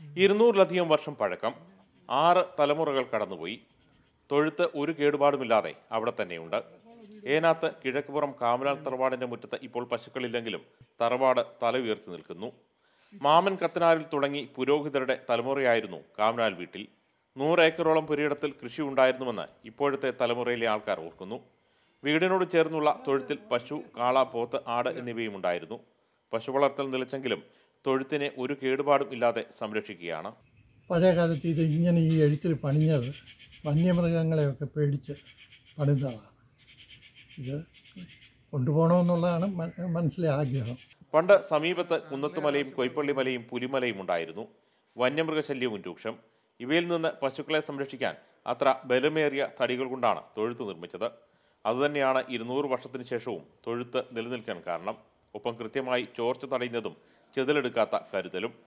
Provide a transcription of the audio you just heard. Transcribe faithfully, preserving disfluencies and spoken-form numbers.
ഇരുന്നൂറിലധികം വർഷം പഴക്കം, ആറ് തലമുറകൾ കടന്നുപോയി. തൊഴുത്ത് ഒരു കേടുപാടുമില്ലാതെ അവിടെ തന്നെയുണ്ട്. ഏനാത്ത് കിഴക്കുപുറം കാമനാൽ തറവാടിന്റെ മുറ്റത്ത് ഇപ്പോൾ പശുക്കളില്ലെങ്കിലും തറവാട് തല ഉയർത്തി നിൽക്കുന്നു. മാമൻ കത്തനാരിൽ തുടങ്ങി പുരോഹിതരുടെ തലമുറയായിരുന്നു കാമനാൽ വീട്ടിൽ. നൂറ് ഏക്കറോളം പുരയിടത്തിൽ കൃഷി ഉണ്ടായിരുന്നുവെന്ന് ഇപ്പോഴത്തെ തലമുറയിലെ ആൾക്കാർ ഓർക്കുന്നു. വീടിനോട് ചേർന്നുള്ള തൊഴുത്തിൽ പശു, കാള, പോത്ത്, ആട് എന്നിവയും ഉണ്ടായിരുന്നു. പശു വളർത്തൽ നിലച്ചെങ്കിലും തൊഴുത്തിനെ ഒരു കേടുപാടും ഇല്ലാതെ സംരക്ഷിക്കുകയാണ്. പഴയ കാലത്ത് ഇത് ഇങ്ങനെ ഈ എഴുത്തിൽ പണിഞ്ഞത് വന്യമൃഗങ്ങളെയൊക്കെ പേടിച്ച് പണിതതാണ്. ഇത് കൊണ്ടുപോകണമെന്നുള്ളതാണ് മനസ്സിലെ ആഗ്രഹം. പണ്ട് സമീപത്ത് കുന്നത്തുമലയും കൊയ്പ്പള്ളിമലയും പുലിമലയും ഉണ്ടായിരുന്നു. വന്യമൃഗശല്യവും രൂക്ഷം. ഇവയിൽ നിന്ന് പശുക്കളെ സംരക്ഷിക്കാൻ അത്ര ബലമേറിയ തടികൾ കൊണ്ടാണ് തൊഴുത്ത് നിർമ്മിച്ചത്. അതുതന്നെയാണ് ഇരുന്നൂറ് വർഷത്തിന് ശേഷവും തൊഴുത്ത് നിലനിൽക്കാൻ കാരണം. ഒപ്പം കൃത്യമായി ചോർച്ച തടയുന്നതും ചെതലെടുക്കാത്ത കരുതലും.